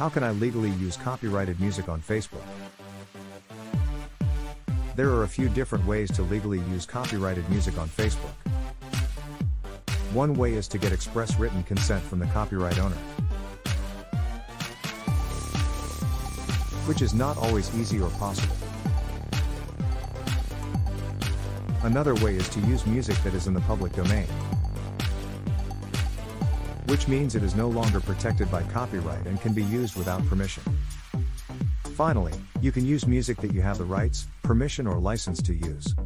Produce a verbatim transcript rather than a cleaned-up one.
How can I legally use copyrighted music on Facebook? There are a few different ways to legally use copyrighted music on Facebook. One way is to get express written consent from the copyright owner, which is not always easy or possible. Another way is to use music that is in the public domain, which means it is no longer protected by copyright and can be used without permission. Finally, you can use music that you have the rights, permission or license to use.